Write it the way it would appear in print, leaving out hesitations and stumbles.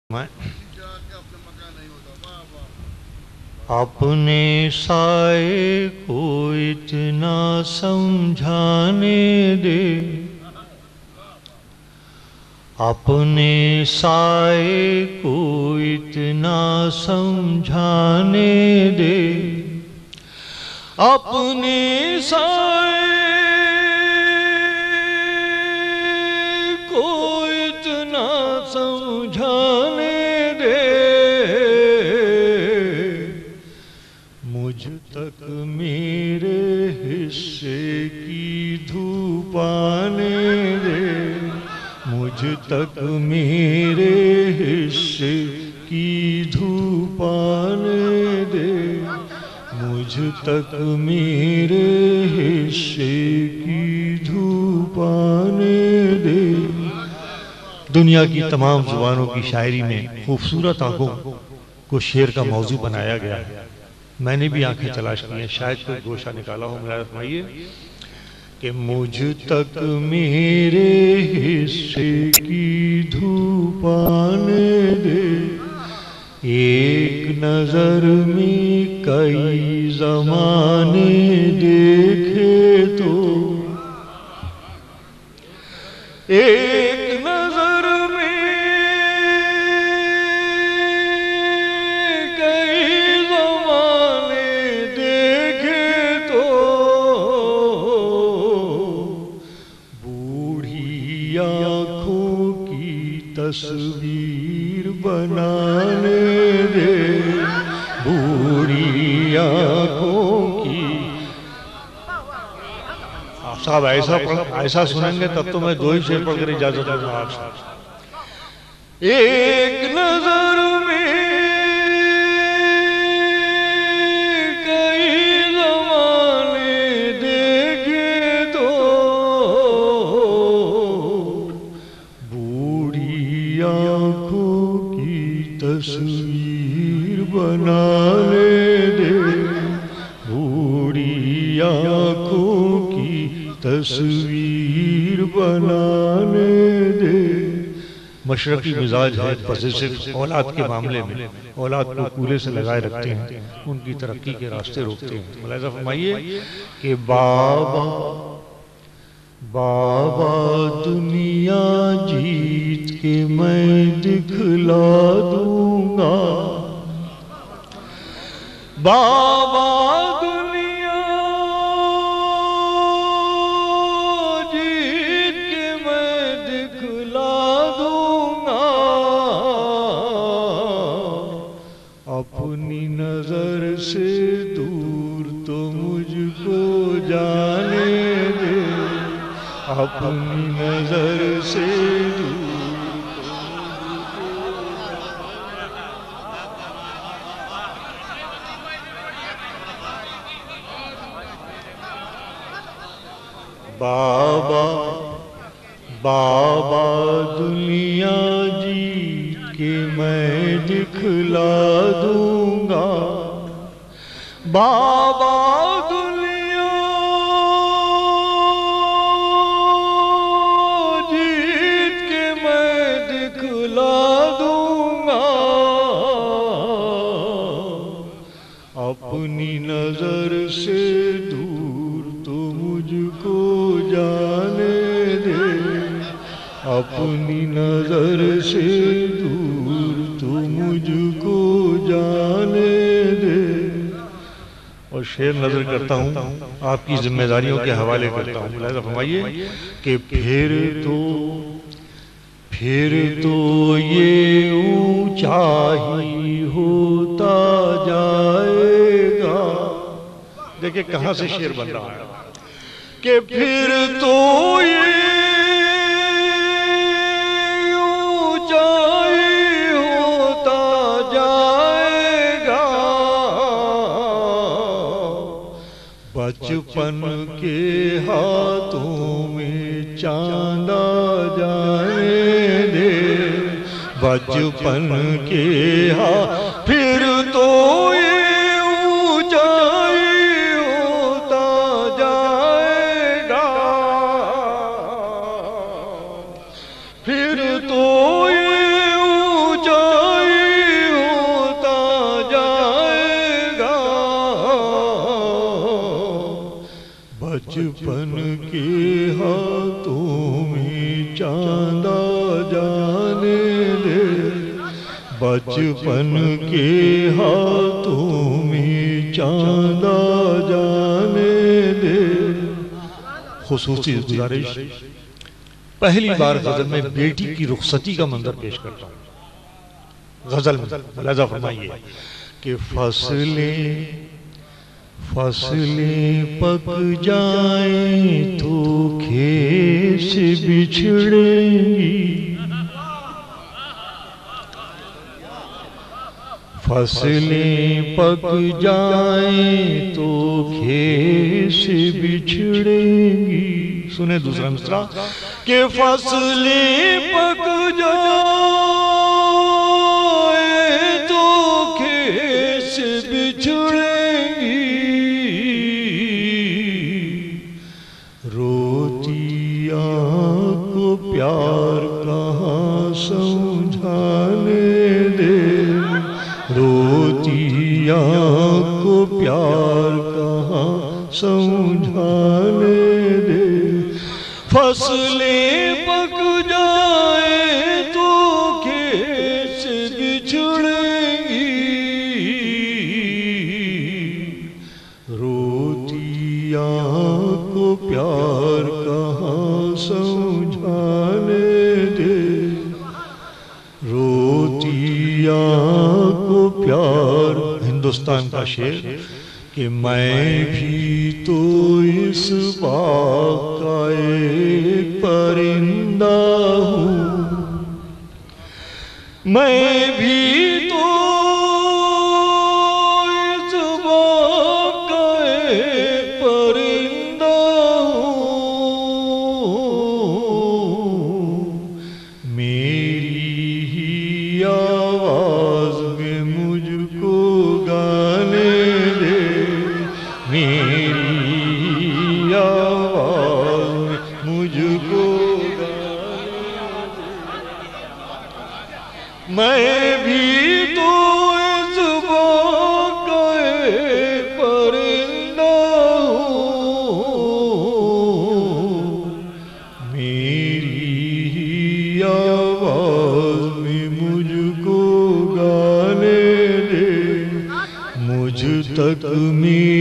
میں اپنے سائے کو اتنا سمجھانے دے، اپنے سائے کو اتنا سمجھانے دے، اپنے سائے کو اتنا سمجھانے دے، مجھ تک میرے حصے کی دھوپ آنے دے، مجھ تک میرے حصے کی دھوپ آنے دے، مجھ تک میرے حصے کی دھوپ آنے دے۔ دنیا کی تمام زبانوں کی شاعری میں خوبصورت آنکھوں کو شعر کا موضوع بنایا گیا ہے۔ میں نے بھی آنکھیں تلاش کی ہیں، شاید کوئی گوشہ نکالا ہو۔ میرا فرمائیے کہ مجھ تک میرے حصے کی دھوپ آنے دے، ایک نظر میں کئی زمانے دیکھے تو، ایک نظر میں کئی زمانے دیکھے تو، بوڑھی آنکھوں کی تصویر بنانے دے، بوڑھی آنکھوں کی۔ آپ صاحب ایسا سنیں گے تب تو میں دو ہی شعر پڑھ کر اجازت دوں گا آپ صاحب۔ ایک نظر میں کئی زمانے دیکھے تو، بوڑھی آنکھوں کی تصویر بنانے دے، بوڑھی آنکھوں کی تصویر بنانے دے۔ مشرقی مزاج ہے، پوزیسو اولاد کے معاملے میں اولاد کو کولے سے لگائے رکھتے ہیں، ان کی ترقی کے راستے روکتے ہیں۔ ملاحظہ فرمائیے کہ بابا بابا دنیا جیت کے میں دکھلا دوں گا، بابا دنیا جیت کے میں دکھلا دوں گا، اپنی نظر سے دور تو مجھ کو جانے دے، اپنی نظر سے دور۔ بابا بابا دنیا جیت کے میں دکھلا دوں گا، بابا دنیا جیت کے میں دکھلا دوں گا، اپنی نظر سے دور تو مجھ کو جانے دے، اپنی نظر سے دور تو مجھ کو جانے دے۔ اور شعر نظر کرتا ہوں، آپ کی ذمہ داریوں کے حوالے کرتا ہوں۔ ملاحظہ فرمائیے کہ پھر تو یہ اونچا ہی ہوتا جائے گا۔ دیکھیں کہاں سے شعر بن رہا ہے کہ پھر تو یہ اونچائی ہوتا جائے گا، بچپن کے ہاتھوں میں چاند آ جانے دے، بچپن کے ہاتھ، پھر تو پھر تو یہ اونچا بچپن کے ہاتھوں میں چاند آ جانے دے. خصوصی گزارش، پہلی بار غزل میں بیٹی کی رخصتی کا منظر پیش کرتا ہوں. غزل میں ملاحظہ فرمائیے کہ فصلیں پک جائیں تو کھیس بچھڑیں گی. فصلیں پک جائیں تو کھیس بچھڑیں گی. سنیں دوسرا مصرع کہ فصلیں پک جائیں تو کھیس بچھڑیں گی. روتی آنکھ کو پیار کہاں سمجھانے دے. روتی آنکھ کو پیار کہاں سمجھانے دے. فصلیں پک جائیں تو کھیس بچھڑیں گی. روتی آنکھ کو پیار کہاں سمجھانے دے. روتی آنکھ کو پیار. ہندوستان کا شعر کہ میں بھی تو اس باغ کا ایک پرندہ ہوں. میں بھی تو اس باغ کا ایک پرندہ ہوں. میری ہی آواز میں مجھ کو گانے دے. میری آواز مجھ کو گانے دے. میں بھی تو اس باغ کا ایک پرندہ ہوں. میری ہی آواز میں مجھ کو گانے دے. مجھ تک